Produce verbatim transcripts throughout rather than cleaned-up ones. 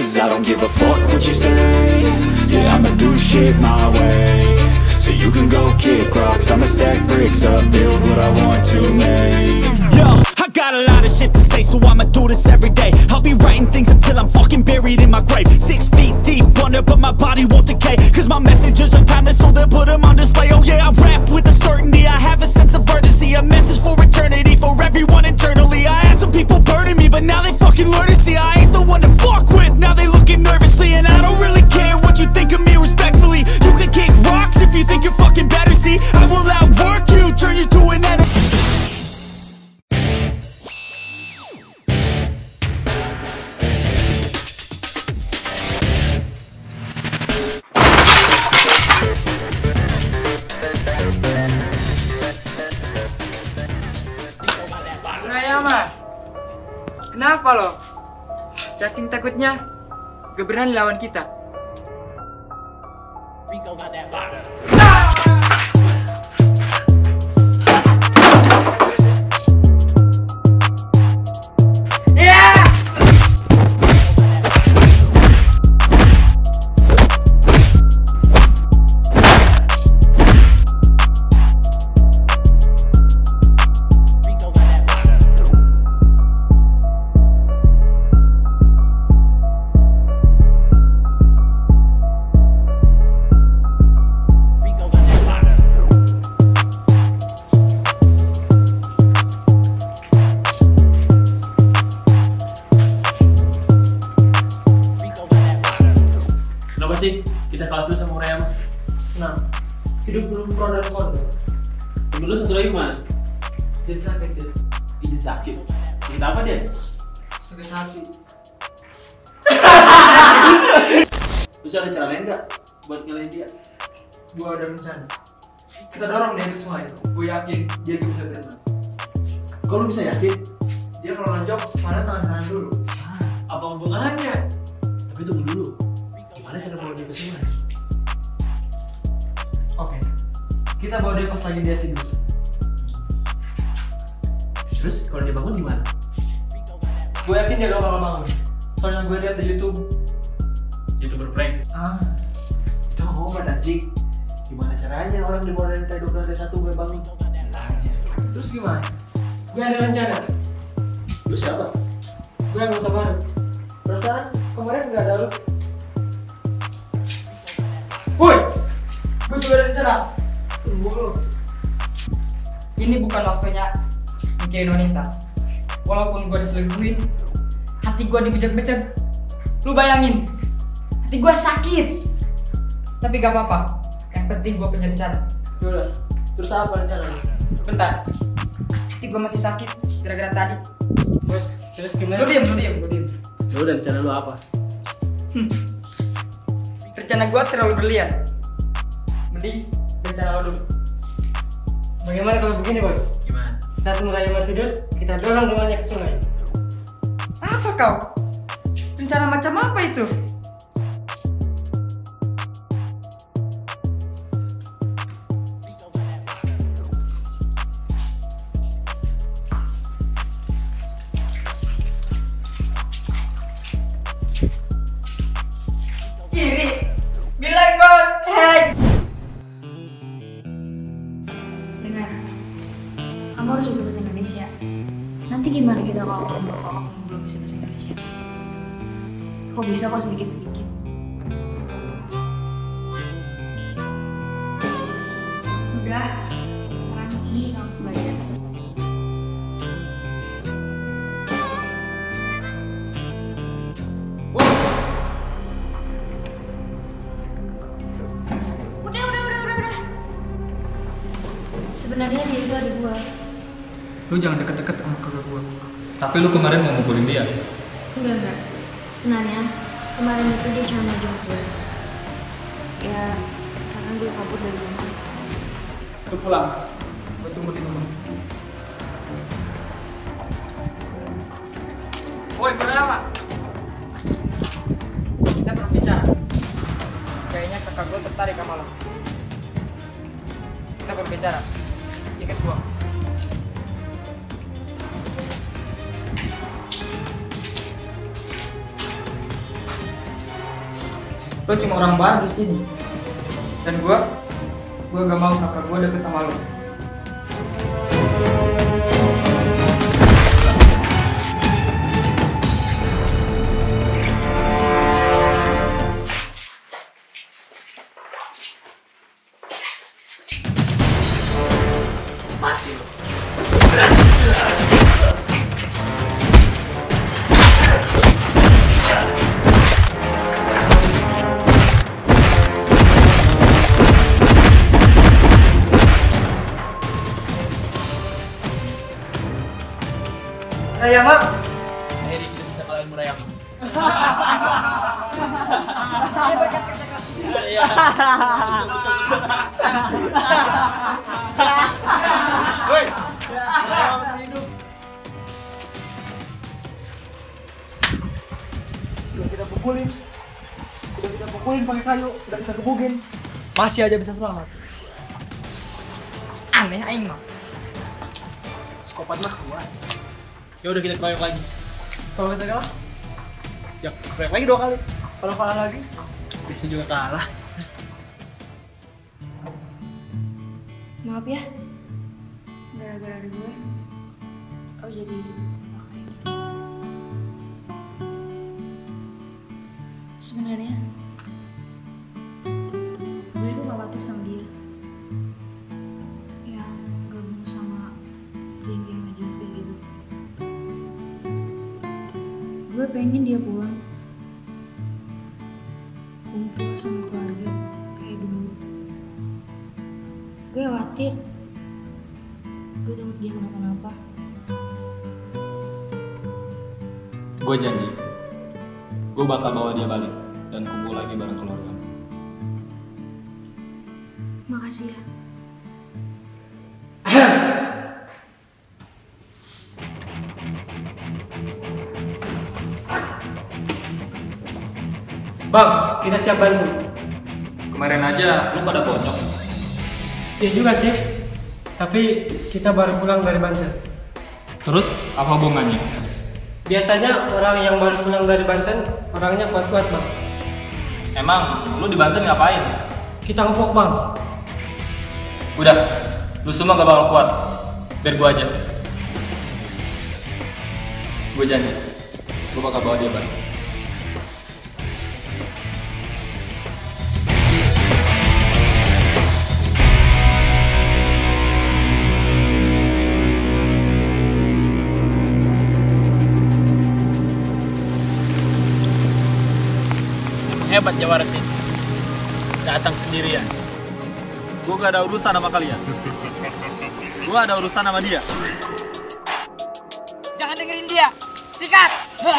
Cause I don't give a fuck what you say. Yeah, I'ma do shit my way. So you can go kick rocks, I'ma stack bricks up, build what I want to make. Yo, I got a lot of shit to say, so I'ma do this every day. I'll be writing things until I'm fucking buried in my grave. Six feet deep under, but my body won't decay. Cause my messages are timeless, so they'll put them on display. Oh yeah, I rap with a certainty, I have a sense of urgency. A message for eternity, for everyone internally. I had some people burning me, but now they fucking learn to see I ain't the one to fuck with, now they looking nervously. And I don't really care what you think of me, respectfully. You can kick rocks if you think you're fucking better, see I will outwork you, turn you to an enemy. Rayama, kenapa lo? Saking takutnya gak berani lawan kita. Rico got that fire. Kenapa sih kita kalah dulu sama Rayama? Nah, hidup belum pro dan kontra. Dulu satu lagi mana? Jadi sakit dia. Ini sakit. Sakit apa dia? Sakit hati. Terus ada cara lain nggak buat ngalahin dia? Gua ada rencana. Kita dorong dia ke sungai. Gue yakin dia itu bisa berenang. Kok lu bisa yakin? Dia kalau nganjok, mana tahan-tahan dulu. Apa hubungannya? Tapi tunggu dulu. Gimana cara bawa dia ke sungai? Oke, kita bawa dia pas lagi dia tidur. Terus kalau dia bangun gimana? Gue yakin dia gak bakal bangun. Soalnya gue lihat di YouTube. YouTuber prank. Ah, Itu mau pada anjing. Gimana caranya orang di bawah dari lantai dua lantai satu gue bangun? Aja. terus gimana? Gue ada rencana. Lu siapa? Gue anggota baru. Perasaan kemarin gak ada lu. Woi, gue juga ada rencana. Sembuh lu. Ini bukan waktunya mikirin wanita. Walaupun gue diselingkuhin, hati gue dibejek-bejek. Lu bayangin, hati gue sakit. Tapi gak apa-apa. Yang penting gue punya rencana. Yaudah, terus apa rencana lu? Bentar, hati gue masih sakit gara-gara tadi. Terus, terus gimana? Lu diem, lu diem, lu diem. Yaudah, rencana lu apa? Hmm. Rencana gue terlalu berlian. Mending rencana lo dulu. Bagaimana kalau begini bos? Gimana? Saat Rayama tidur, kita dorong rumahnya ke sungai. Apa kau? Rencana macam apa itu? Kiri, bilang bos, hey. Dengar, kamu harus bisa bahasa Indonesia. Nanti gimana kita kalau kamu kalau kamu belum bisa bahasa Indonesia? Kok bisa kok sedikit-sedikit? Udah, sekarang ini langsung belajar. Udah, udah, udah, udah, udah. Sebenarnya dia itu adik gua. Lu jangan deket-deket sama kakak gua. Tapi lu kemarin mau mukulin dia. Enggak, enggak. Sebenarnya kemarin itu dia cuma mau jemput gue. Ya, karena gue kabur dari rumah. Lu pulang, gua tunggu di rumah. Woi, berapa? Kita perlu bicara. Kayaknya kakak gua tertarik sama lo. Kita berbicara. Ikat gua. Lo cuma orang baru di sini. Dan gua, gua gak mau kakak gua deket sama lo. Mati lo. Raya mak. Akhirnya kita bisa kalahin Murayam. Iya. Woi, Murayam masih hidup. Udah kita pukulin, udah kita pukulin pakai kayu, udah kita gebugin, masih aja bisa selamat. Aneh aing mah. Psikopat mah kuat. Ya udah kita keroyok lagi. Kalau kita kalah, Ya keroyok lagi dua kali. kalau kalah lagi, Biasa juga kalah. Maaf ya, gara-gara ada gue, oh jadi oh, kayak gini. Sebenarnya, gue tuh khawatir sama dia, yang gabung sama geng-geng nggak jelas kayak gitu. Gue pengen dia pulang, kumpul sama keluarga kayak dulu. Gue khawatir, gue takut dia kenapa-napa. Gue janji, gue bakal bawa dia balik dan kumpul lagi bareng keluarga. Makasih ya. Bang, kita siap bantu. Kemarin aja lu pada bonyok. Iya juga sih. Tapi kita baru pulang dari Banten. Terus apa hubungannya? Biasanya orang yang baru pulang dari Banten orangnya kuat-kuat bang. Emang lu di Banten ngapain? Kita ngepok bang. Udah, lu semua gak bakal kuat. Biar gua aja. Gue janji, gue bakal bawa dia balik. Hebat Jawara sih. Datang sendirian. Gue gak ada urusan sama kalian. Gue ada urusan sama dia. jangan dengerin dia. Sikat.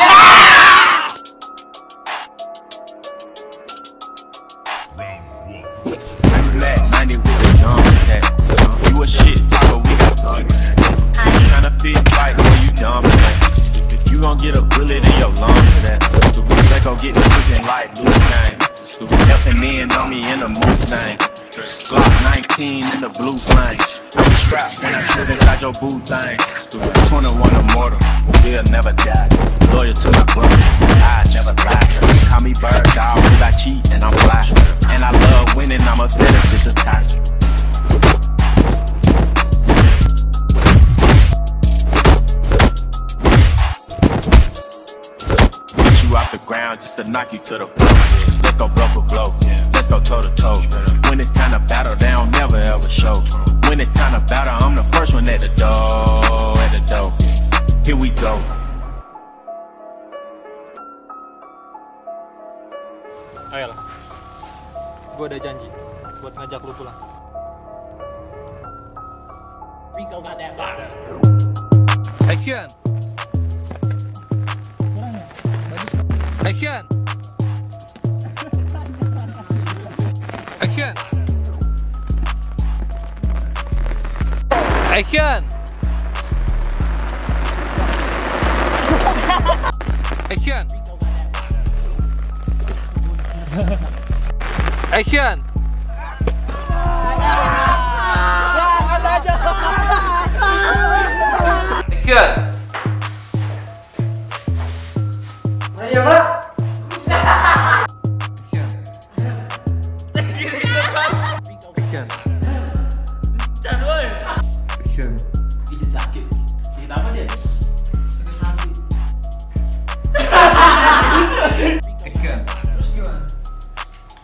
ninety with the jump that. You a shit, so we got fun. You tryna fit right where you dumb at. You gon' get a bullet in your lungs for that. So we back on getting pushing like Luke Kane. So we helping in on me in the Mustang. Glock nineteen in the blue flame. I was strapped when I stood inside your boot thing. twenty-one immortal, we'll never die. Loyal to my brother, I never lie. Call me bird dog, cause I cheat and I'm fly. And I love winning, I'm a fetish attached. Get you off the ground just to knock you to the floor. Let's go blow for blow, let's go toe to toe. When it's time to battle, they don't never ever show. When it's time to battle, I'm the first one at the door, at the door. Here we go. Ayolah, gue ada janji buat ngajak lu pulang. Rico got that fire. Action! Action! Action! Action! Action! Action! Action! Raya mak. Action!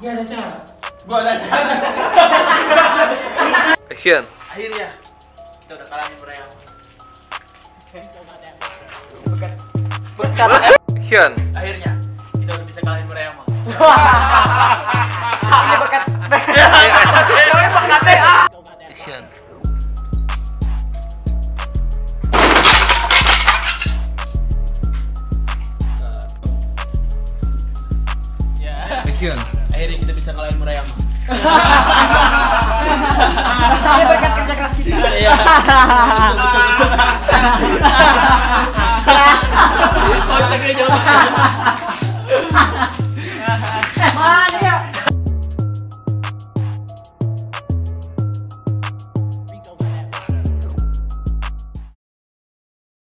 Gak ada cara. Gua ada cara. Action. Akhirnya kita udah kalahin mereka. Action. Akhirnya kita udah bisa kalahin mereka. Ini berkat. Ini berkatnya. Action. Ya. Action. Akhirnya kita bisa kalahin mereka. Ini berkat kerja keras kita. Iya.